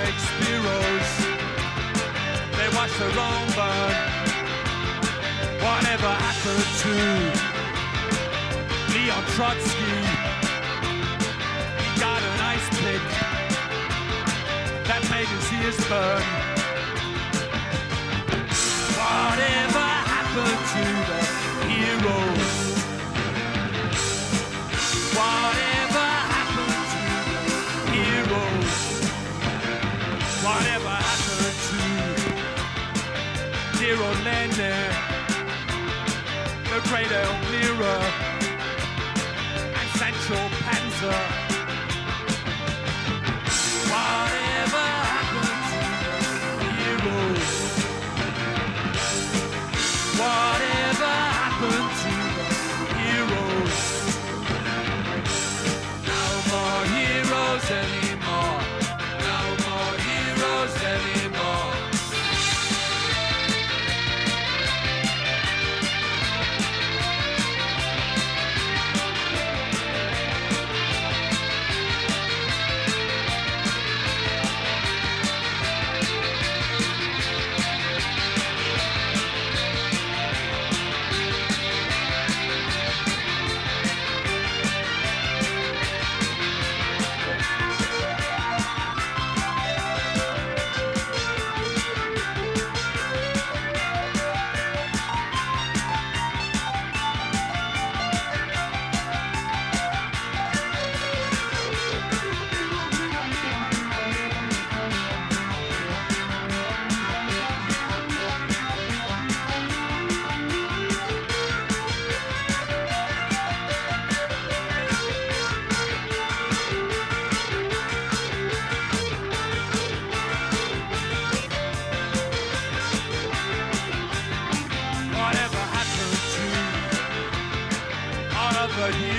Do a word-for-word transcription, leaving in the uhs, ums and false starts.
Shakespeare's. They watch their own burn. Whatever happened to Leon Trotsky? He got an ice pick that made his ears burn. Whatever happened to the heroes? Whatever happened to the heroes? Whatever happened to dear old Lenin, the great Elmira, and Sancho Panza? Whatever happened to the heroes? Whatever happened to the heroes? No more heroes anymore. No more heroes anymore. Whatever happened to all of the heroes?